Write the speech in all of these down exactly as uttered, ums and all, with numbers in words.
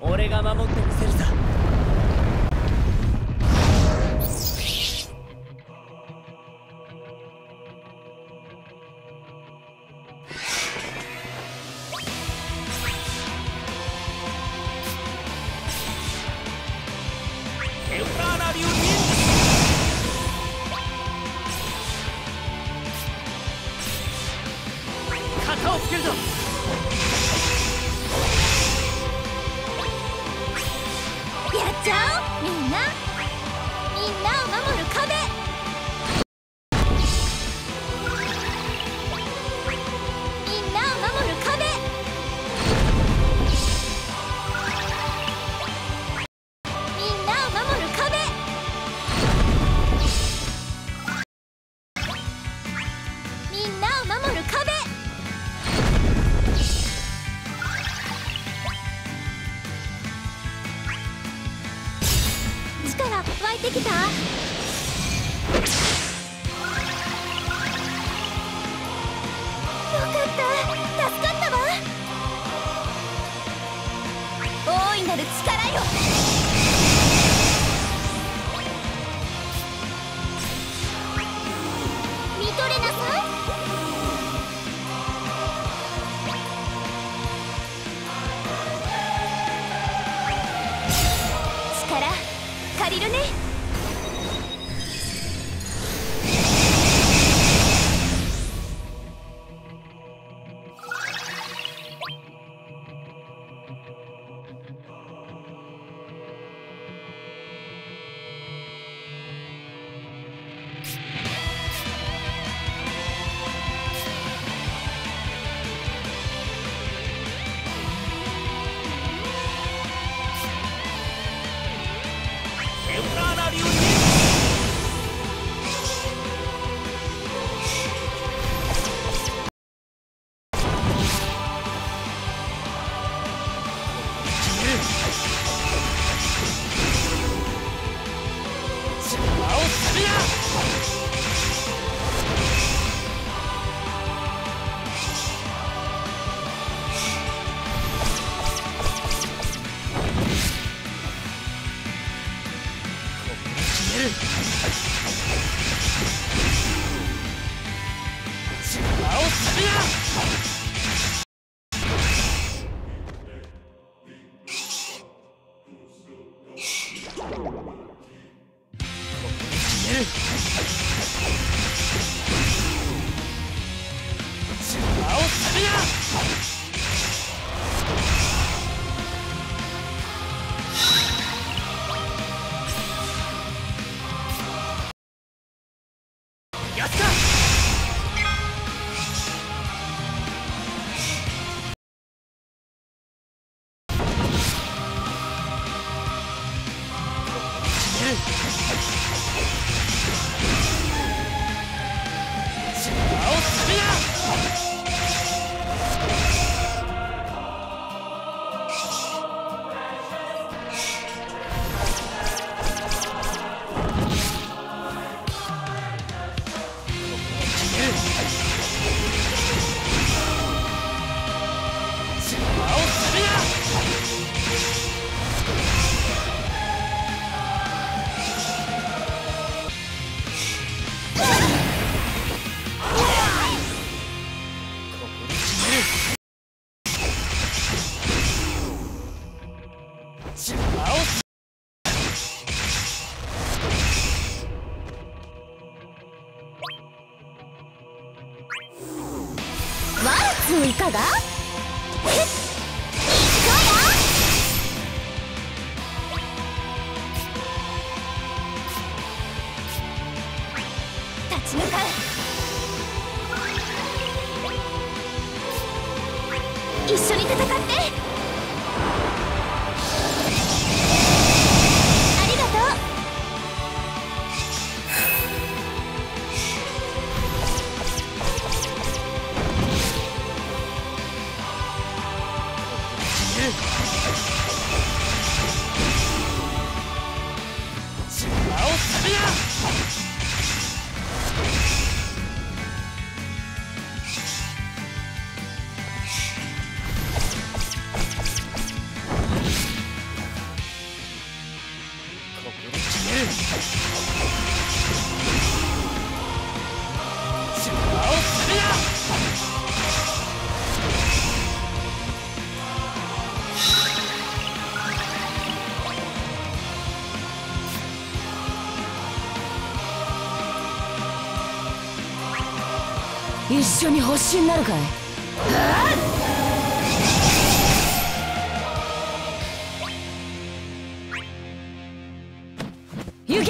俺が守ってみせるさ。エウラーナ流忍術、型をつけるぞ。 やっちゃおう。みんなみんなを守る壁。みんなを守る壁。みんなを守る壁。みんなを守る壁。力湧いてきた。よかった、助かったわ。大いなる力よ。見とれなさい。力借りるね。 エウラーナ流忍術、魔をするな。魔をするな。決める。魔をするな。やった。魔をするな。 ワルツいかが？えっ、立ち向かう。一緒に戦って。 一緒に星になるかい。行け。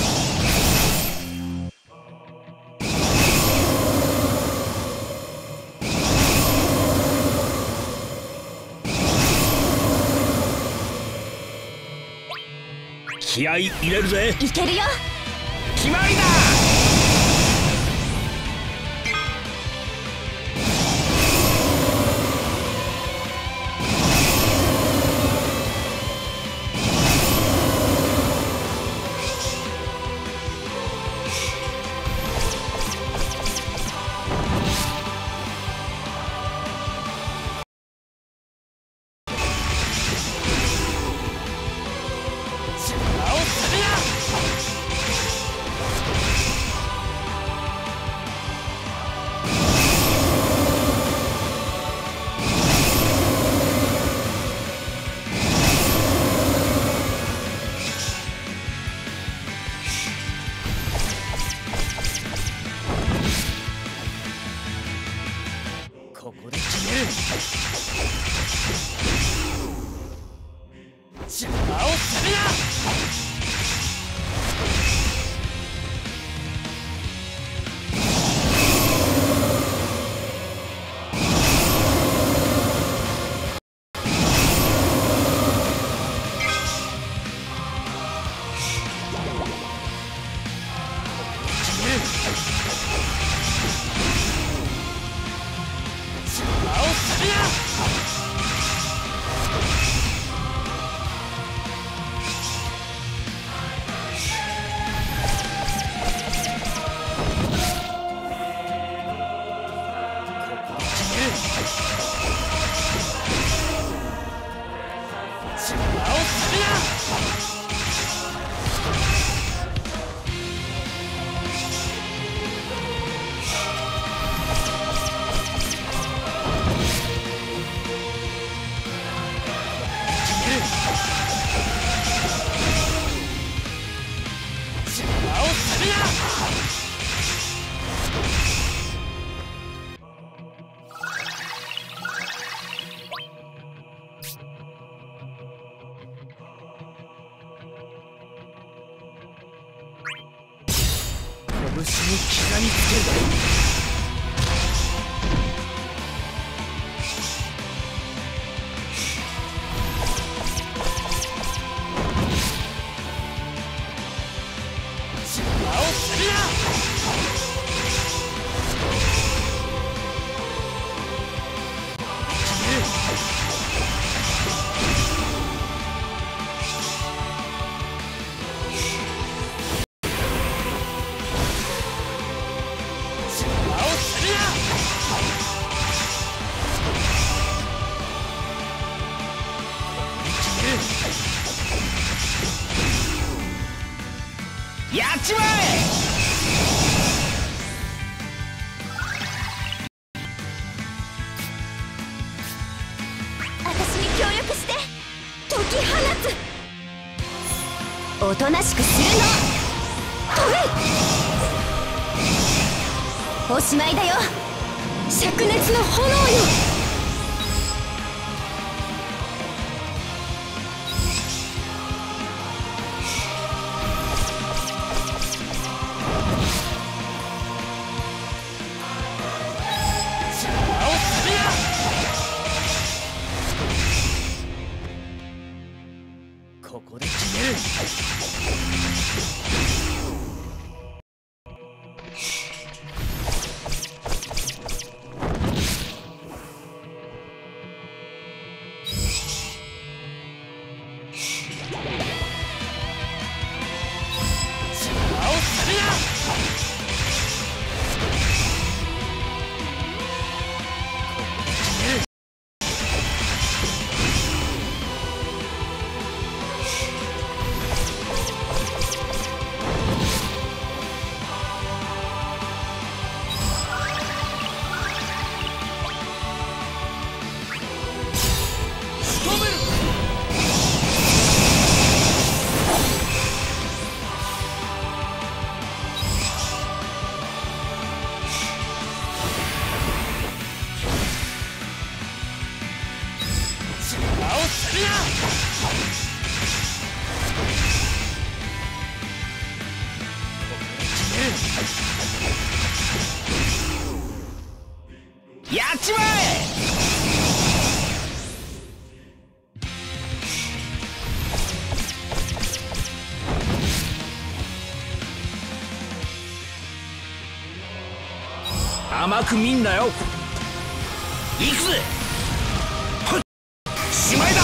気合い入れるぜ。 いけるよ。 決まりだ。ここで決める。邪魔をするな。拳に刻みつける。邪魔をするな。やっちまえ。 私に協力して解き放つ。おとなしくするの。取れ。おしまいだよ。灼熱の炎よ。 ここで決める。邪魔をするな。ここで決める。 甘く見んなよ。行くぜ。はっ、しまいだ。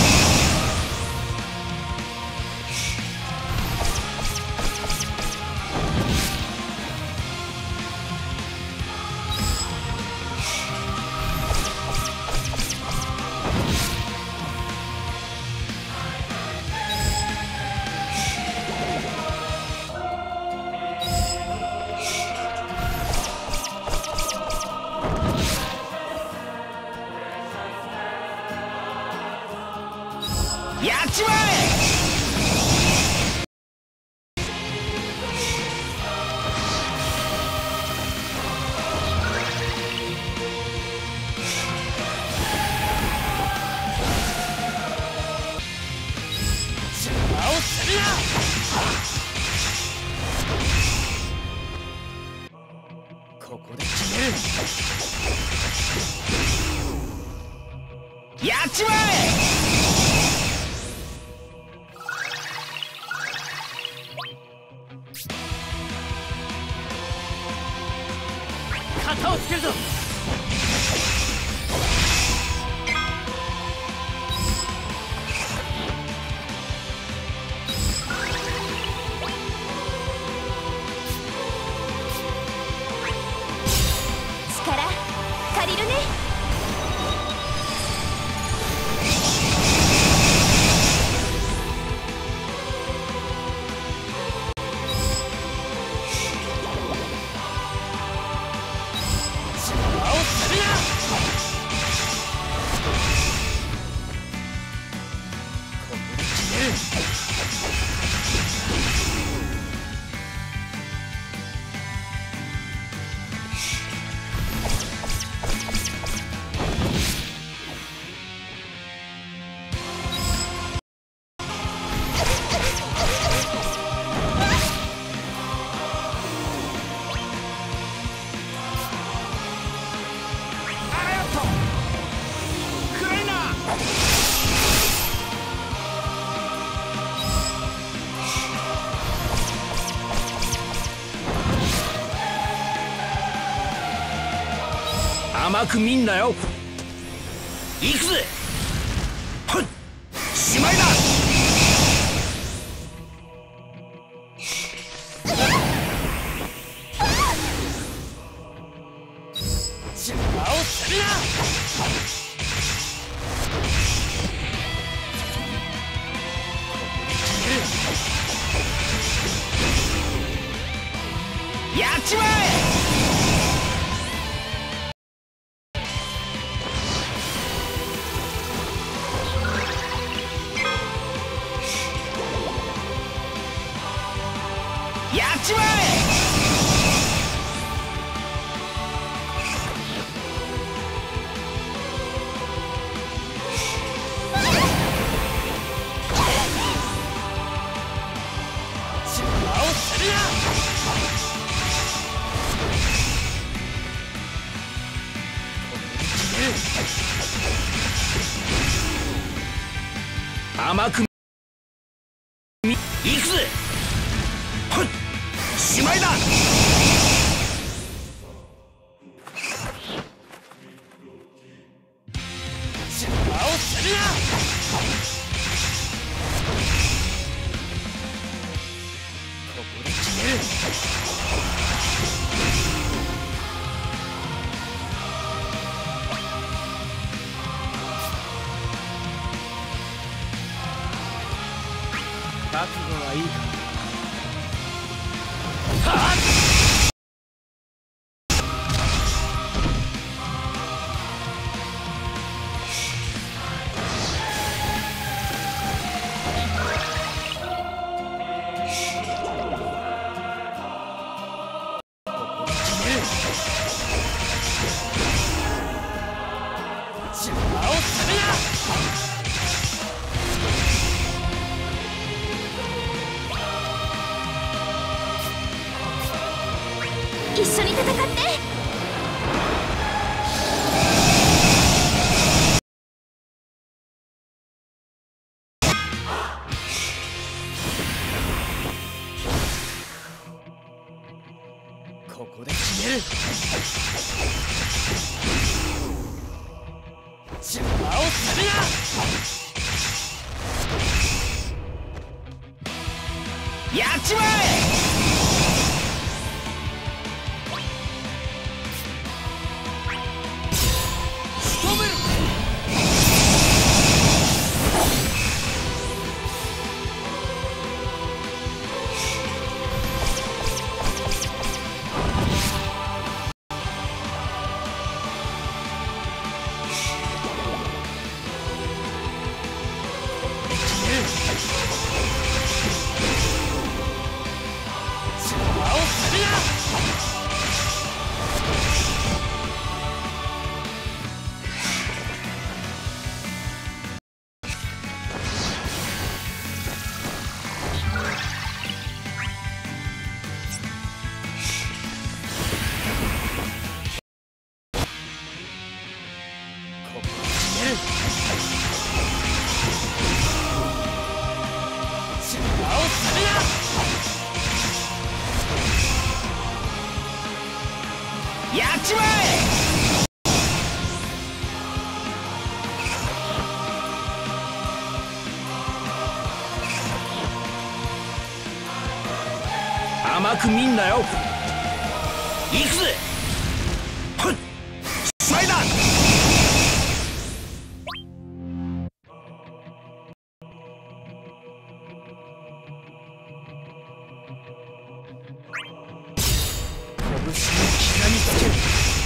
やっちまえ。邪魔をするな。ここで決める。やっちまえ。肩をつけるぞ。 力借りるね。甘く見んなよ。行くぜ。はっ、しまいだ。邪魔をするな。やっちまえ。やっちまえ。邪魔をするな。甘くみ、行くぜ。はっ、しまいだ。邪魔をするな。ここで決める。覚悟はいいか。はっ、邪魔をするな。 一緒に戦って。 ここで決める。 やっちまえ。仕留める。やっちまえ。甘く見んなよ。行くぜ。はっ、スライダー。拳に気がみつける。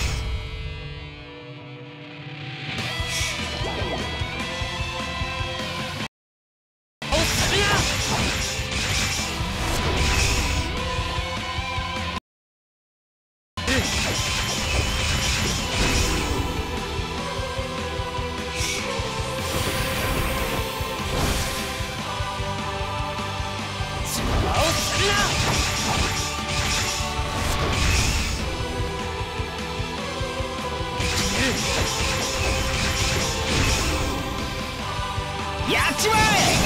やっちまえ。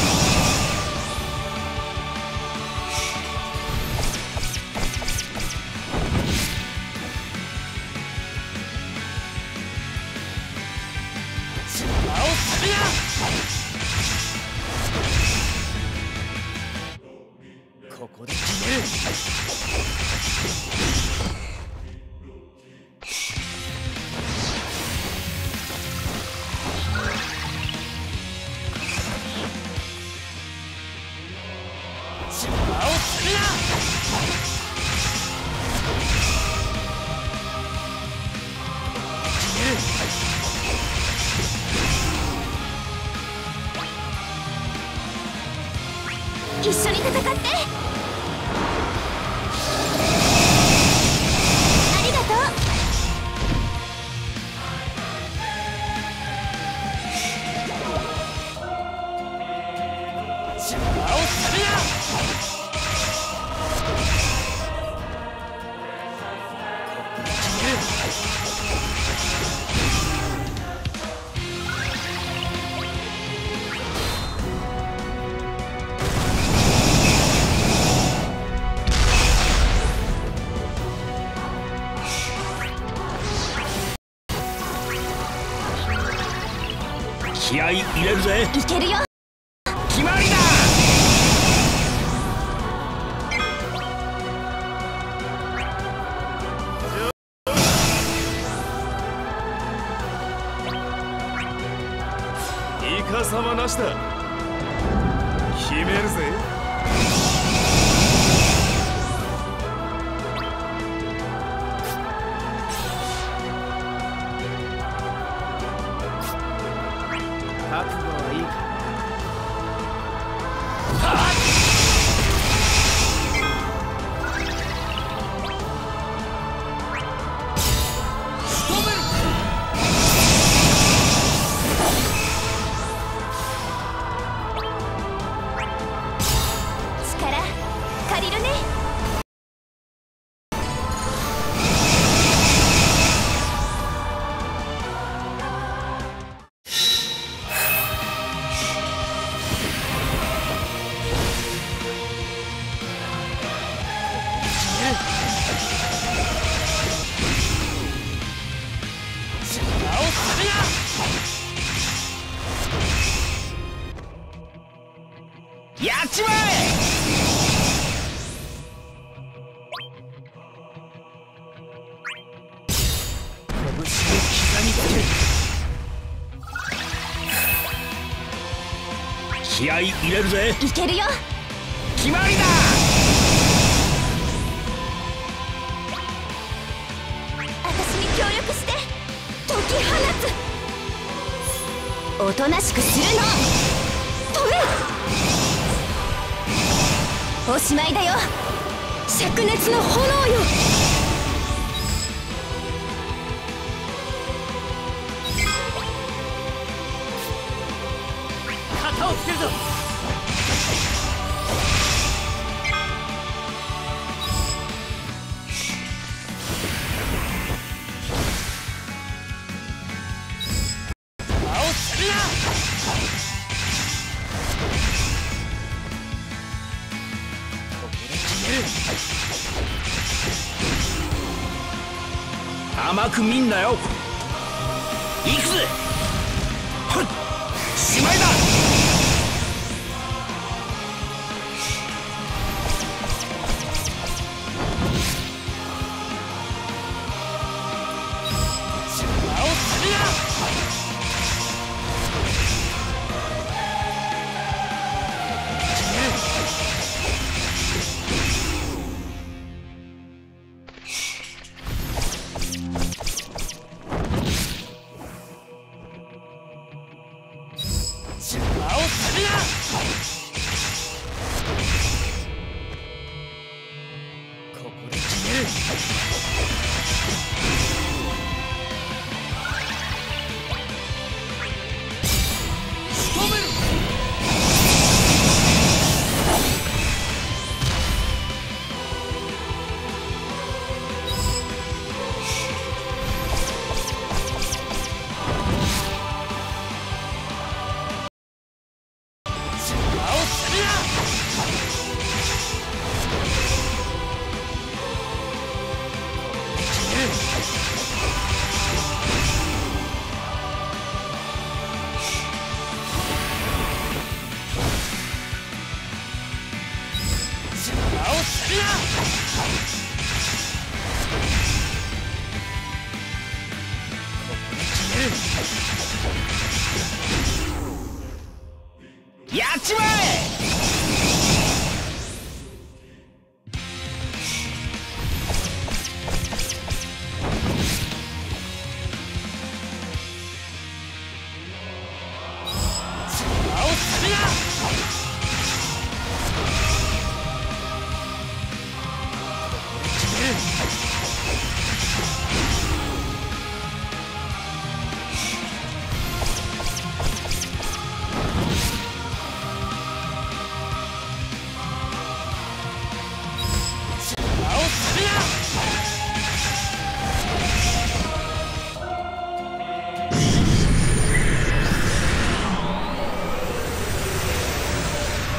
ここで決める。 一緒に戦って。ありがとう。 気合い入れるぜ。 いけるよ。 決まりだ。イカサマなしだ。決めるぜ。覚悟はいいか。はっ、仕留める。 力借りるね。 やっちまえ。 気合い入れるぜ。 いけるよ。 決まりだ。 私に協力して解き放つ。おとなしくするの。取れ。おしまいだよ。灼熱の炎よ。 肩をつけるぞ。甘く見んなよ。行くぜ。はっ、しまいだ。島をするな。やっちまえ。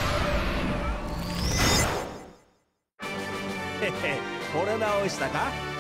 惚れ直したか。